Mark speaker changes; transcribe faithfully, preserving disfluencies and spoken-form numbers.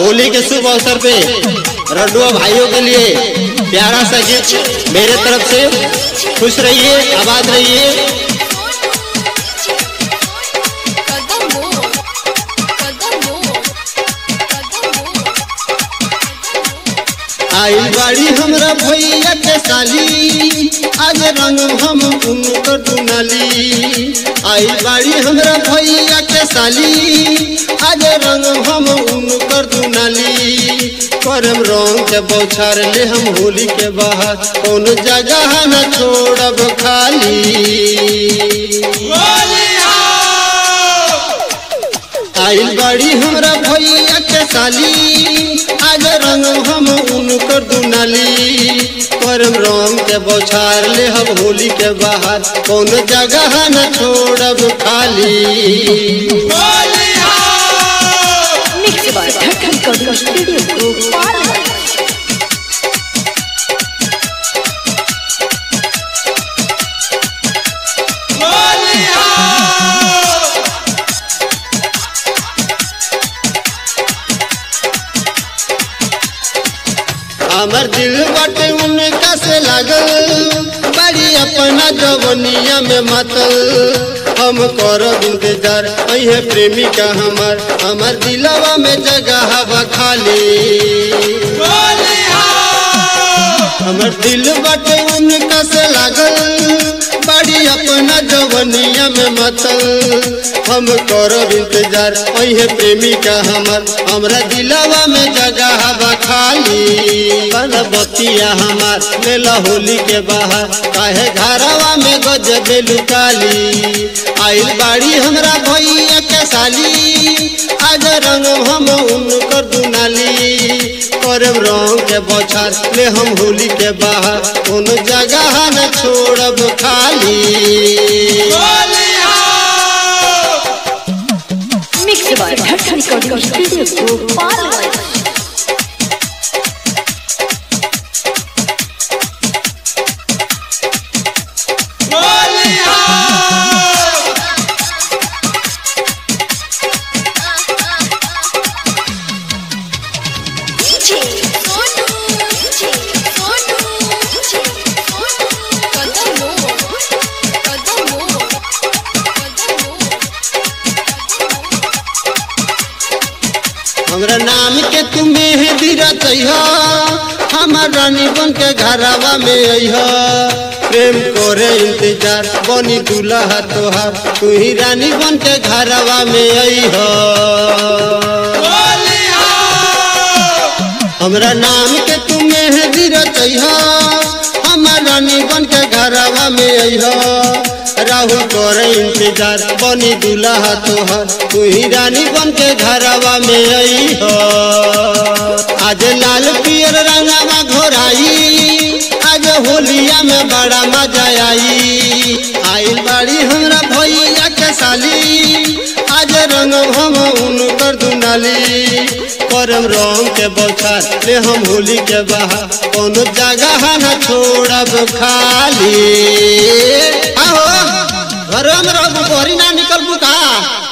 Speaker 1: होली के शुभ अवसर पे रडुआ भाइयों के लिए प्यारा सा गिफ्ट मेरे तरफ से। खुश रहिए, आबाद रहिए। आई बाड़ी हमरा भैया के साली, आज रंग हम उनकर दुनाली। आई बाड़ी हमरा भैया के साली, आज रंग हम उनकर दुनाली। करम रंग के बौछार ले हम होली के बाहर, कौन जगह न छोड़ब खाली। आई बाड़ी हमरा भैया के साली, आज रंग हम उनकर दुनाली। करम रंग के बौछार ले हम होली के बाहर, कौन जगह न छोड़ब खाली।
Speaker 2: मिक्स बाय ढक्कन कॉर्डियो स्टूडियो गोपाल।
Speaker 1: हमर दिल बाटे उनका से लागल, बड़ी अपना जवनिया में मतल। हम करब इंतजार अहे प्रेमिका हमर, हमर दिलवा में जगह बा खाली। हमर दिल बाटे उनका से लागल, बड़ी अपना जवनिया में मतल। हम करब इंतजार अहे प्रेमिका हमर, हमरा दिलवा में जगह बा खाली। बतिया हमार मेला होली के बाहर, काहे घरवा में गजबे लुकाली। आइल बाड़ी हमरा भैया के साली, आज रंग हम उनकर दुनाली। करम रंग के बौछार ले हम होली के बाहर, कौन जगह न छोड़ब खाली।
Speaker 2: मिक्स बाय ढक्कन कॉर्डियो स्टूडियो गोपाल।
Speaker 1: हमरा नाम के तुम्हें मेहंदी रचैहा, हमर रानी बन के घरवा में अइहा। प्रेम करे इंतजार बनी दूल्हा तोहार, तू ही रानी बन के घरवा में अइहा। हमरा नाम के तुम्हें मेहंदी रचैहा, हमर रानी बन के घरवा में अइहा। राहुल करे इंतजार बनी दूल्हा तोहर, तू ही रानी बन के घरवा में अइहा। आज लाल पियर रंगवा घोराई, आज होलिया में बड़ा मजा आई। आइल बाड़ी हमरा भैया के साली, आज रंग हम उनकर दुनाली। करम रंग के बौछार ले हम होली के बाहर, कौन जगह न छोड़ब खाली। आहो घर में रहबू, बहरी ना निकलबू का।